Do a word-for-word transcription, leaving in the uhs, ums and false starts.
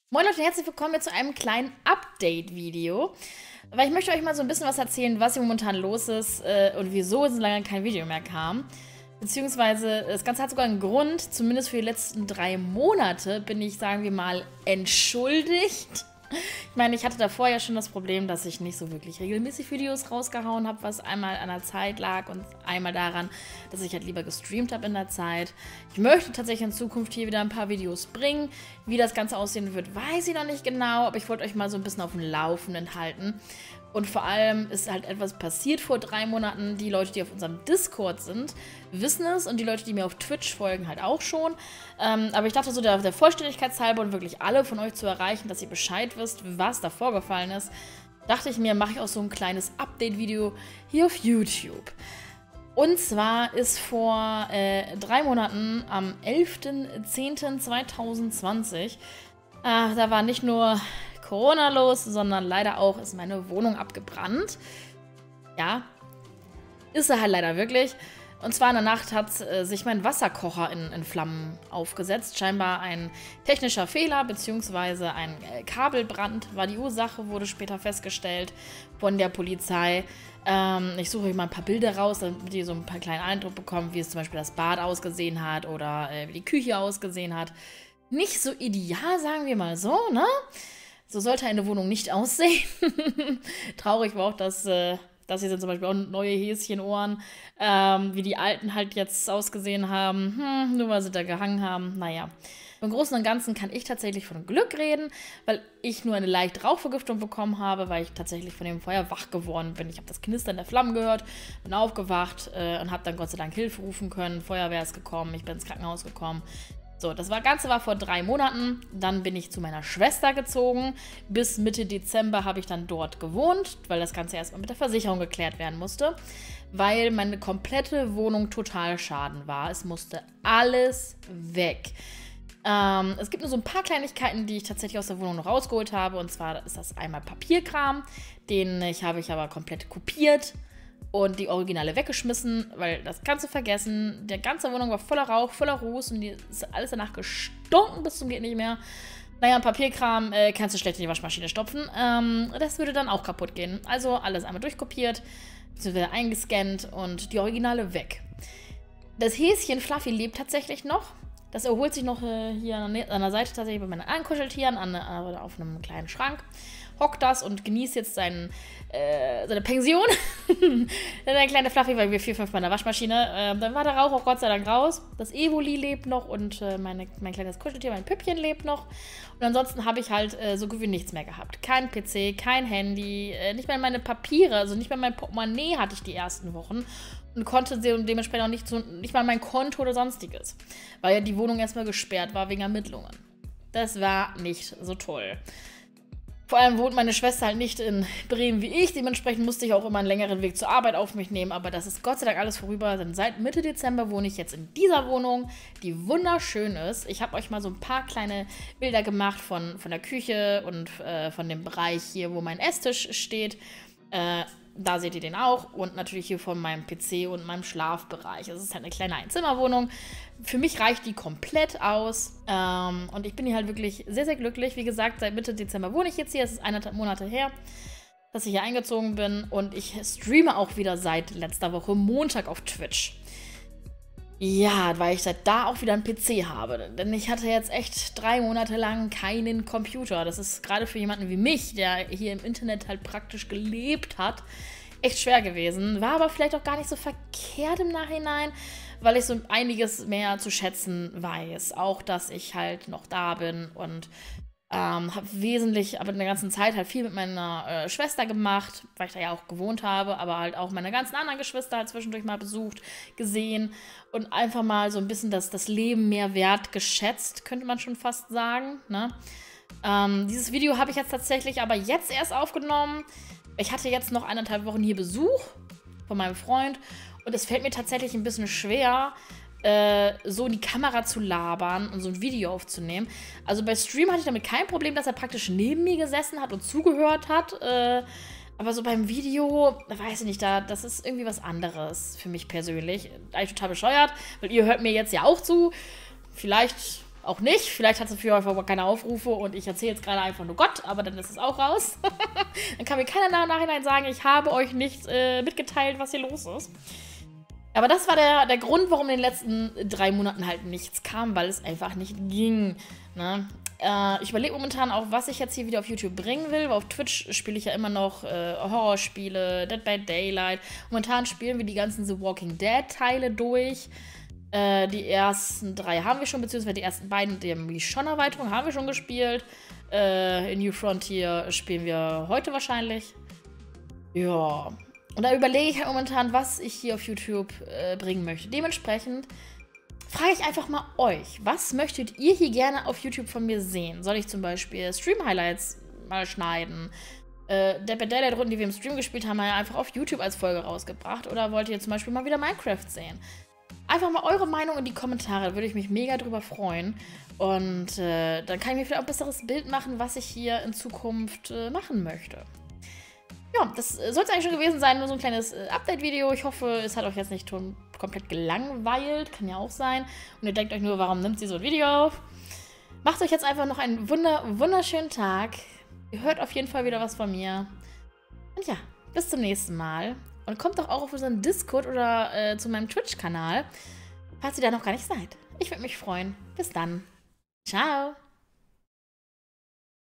Moin Leute, herzlich willkommen hier zu einem kleinen Update-Video. Weil ich möchte euch mal so ein bisschen was erzählen, was hier momentan los ist äh, und wieso so lange kein Video mehr kam. Beziehungsweise, das Ganze hat sogar einen Grund, zumindest für die letzten drei Monate bin ich, sagen wir mal, entschuldigt. Ich meine, ich hatte davor ja schon das Problem, dass ich nicht so wirklich regelmäßig Videos rausgehauen habe, was einmal an der Zeit lag und einmal daran, dass ich halt lieber gestreamt habe in der Zeit. Ich möchte tatsächlich in Zukunft hier wieder ein paar Videos bringen. Wie das Ganze aussehen wird, weiß ich noch nicht genau, aber ich wollte euch mal so ein bisschen auf dem Laufenden halten. Und vor allem ist halt etwas passiert vor drei Monaten. Die Leute, die auf unserem Discord sind, wissen es und die Leute, die mir auf Twitch folgen, halt auch schon. Ähm, aber ich dachte so, der, der Vollständigkeit halber und wirklich alle von euch zu erreichen, dass ihr Bescheid wisst, was da vorgefallen ist, dachte ich mir, mache ich auch so ein kleines Update-Video hier auf YouTube. Und zwar ist vor äh, drei Monaten, am elften zehnten zweitausendzwanzig, äh, da war nicht nur Corona los, sondern leider auch ist meine Wohnung abgebrannt. Ja, ist er halt leider wirklich. Und zwar in der Nacht hat äh, sich mein Wasserkocher in, in Flammen aufgesetzt. Scheinbar ein technischer Fehler, beziehungsweise ein äh, Kabelbrand war die Ursache, wurde später festgestellt von der Polizei. Ähm, ich suche euch mal ein paar Bilder raus, damit ihr so ein paar kleinen Eindruck bekommt, wie es zum Beispiel das Bad ausgesehen hat oder äh, wie die Küche ausgesehen hat. Nicht so ideal, sagen wir mal so, ne? So sollte eine Wohnung nicht aussehen. Traurig war auch, dass, äh, das hier sind zum Beispiel auch neue Häschenohren, ähm, wie die alten halt jetzt ausgesehen haben, hm, nur weil sie da gehangen haben. Naja, im Großen und Ganzen kann ich tatsächlich von Glück reden, weil ich nur eine leichte Rauchvergiftung bekommen habe, weil ich tatsächlich von dem Feuer wach geworden bin. Ich habe das Knistern der Flammen gehört, bin aufgewacht äh, und habe dann Gott sei Dank Hilfe rufen können. Feuerwehr ist gekommen, ich bin ins Krankenhaus gekommen. So, das Ganze war vor drei Monaten. Dann bin ich zu meiner Schwester gezogen. Bis Mitte Dezember habe ich dann dort gewohnt, weil das Ganze erstmal mit der Versicherung geklärt werden musste. Weil meine komplette Wohnung total Schaden war. Es musste alles weg. Ähm, es gibt nur so ein paar Kleinigkeiten, die ich tatsächlich aus der Wohnung noch rausgeholt habe. Und zwar ist das einmal Papierkram. Den ich habe ich aber komplett kopiert. Und die Originale weggeschmissen, weil das kannst du vergessen. Die ganze Wohnung war voller Rauch, voller Ruß und die ist alles danach gestunken bis zum geht nicht mehr. Naja, Papierkram äh, kannst du schlecht in die Waschmaschine stopfen. Ähm, das würde dann auch kaputt gehen. Also alles einmal durchkopiert, beziehungsweise eingescannt und die Originale weg. Das Häschen Fluffy lebt tatsächlich noch. Das erholt sich noch äh, hier an der, an der Seite tatsächlich bei meinen Ankuscheltieren an, an, auf einem kleinen Schrank. Hockt das und genießt jetzt seinen, äh, seine Pension. Der kleine Fluffy, weil wir vier, fünf Mal in der Waschmaschine. Äh, dann war der Rauch auch Gott sei Dank raus. Das Evoli lebt noch und äh, meine, mein kleines Kuscheltier, mein Püppchen lebt noch. Und ansonsten habe ich halt äh, so gut wie nichts mehr gehabt. Kein P C, kein Handy, äh, nicht mehr meine Papiere, also nicht mehr mein Portemonnaie hatte ich die ersten Wochen. Und konnte dementsprechend auch nicht, so, nicht mal mein Konto oder sonstiges. Weil ja die Wohnung erstmal gesperrt war wegen Ermittlungen. Das war nicht so toll. Vor allem wohnt meine Schwester halt nicht in Bremen wie ich. Dementsprechend musste ich auch immer einen längeren Weg zur Arbeit auf mich nehmen. Aber das ist Gott sei Dank alles vorüber. Denn seit Mitte Dezember wohne ich jetzt in dieser Wohnung, die wunderschön ist. Ich habe euch mal so ein paar kleine Bilder gemacht von, von der Küche und äh, von dem Bereich hier, wo mein Esstisch steht. Äh, da seht ihr den auch. Und natürlich hier von meinem P C und meinem Schlafbereich. Es ist halt eine kleine Einzimmerwohnung. Für mich reicht die komplett aus. Ähm, und ich bin hier halt wirklich sehr, sehr glücklich. Wie gesagt, seit Mitte Dezember wohne ich jetzt hier. Es ist eineinhalb Monate her, dass ich hier eingezogen bin. Und ich streame auch wieder seit letzter Woche Montag auf Twitch. Ja, weil ich seit da auch wieder einen P C habe. Denn ich hatte jetzt echt drei Monate lang keinen Computer. Das ist gerade für jemanden wie mich, der hier im Internet halt praktisch gelebt hat, echt schwer gewesen. War aber vielleicht auch gar nicht so verkehrt im Nachhinein, weil ich so einiges mehr zu schätzen weiß. Auch, dass ich halt noch da bin und ähm, habe wesentlich, aber in der ganzen Zeit halt viel mit meiner äh, Schwester gemacht, weil ich da ja auch gewohnt habe, aber halt auch meine ganzen anderen Geschwister halt zwischendurch mal besucht, gesehen und einfach mal so ein bisschen das, das Leben mehr wertgeschätzt, könnte man schon fast sagen, ne? Ähm, dieses Video habe ich jetzt tatsächlich aber jetzt erst aufgenommen. Ich hatte jetzt noch eineinhalb Wochen hier Besuch von meinem Freund und es fällt mir tatsächlich ein bisschen schwer, äh, so in die Kamera zu labern und so ein Video aufzunehmen. Also bei Stream hatte ich damit kein Problem, dass er praktisch neben mir gesessen hat und zugehört hat. Äh, aber so beim Video, da weiß ich nicht, da, das ist irgendwie was anderes für mich persönlich. Eigentlich total bescheuert, weil ihr hört mir jetzt ja auch zu. Vielleicht auch nicht. Vielleicht hat sie für euch keine Aufrufe und ich erzähle jetzt gerade einfach nur Gott, aber dann ist es auch raus. Dann kann mir keiner nach Nachhinein sagen, ich habe euch nicht äh, mitgeteilt, was hier los ist. Aber das war der, der Grund, warum in den letzten drei Monaten halt nichts kam, weil es einfach nicht ging. Ne? Äh, ich überlege momentan auch, was ich jetzt hier wieder auf YouTube bringen will, weil auf Twitch spiele ich ja immer noch äh, Horrorspiele, Dead by Daylight. Momentan spielen wir die ganzen The Walking Dead Teile durch. Äh, die ersten drei haben wir schon, beziehungsweise die ersten beiden, die Michonne-Erweiterung haben wir schon gespielt. Äh, in New Frontier spielen wir heute wahrscheinlich. Ja. Und da überlege ich halt momentan, was ich hier auf YouTube äh, bringen möchte. Dementsprechend frage ich einfach mal euch, was möchtet ihr hier gerne auf YouTube von mir sehen? Soll ich zum Beispiel Stream-Highlights mal schneiden? Äh, Dead by Daylight Runden, die wir im Stream gespielt haben, haben wir ja einfach auf YouTube als Folge rausgebracht. Oder wollt ihr zum Beispiel mal wieder Minecraft sehen? Einfach mal eure Meinung in die Kommentare, da würde ich mich mega drüber freuen. Und äh, dann kann ich mir vielleicht auch ein besseres Bild machen, was ich hier in Zukunft äh, machen möchte. Ja, das soll es eigentlich schon gewesen sein, nur so ein kleines äh, Update-Video. Ich hoffe, es hat euch jetzt nicht komplett gelangweilt, kann ja auch sein. Und ihr denkt euch nur, warum nimmt sie so ein Video auf? Macht euch jetzt einfach noch einen wunder wunderschönen Tag. Ihr hört auf jeden Fall wieder was von mir. Und ja, bis zum nächsten Mal. Und kommt doch auch auf unseren Discord oder äh, zu meinem Twitch-Kanal, falls ihr da noch gar nicht seid. Ich würde mich freuen. Bis dann. Ciao.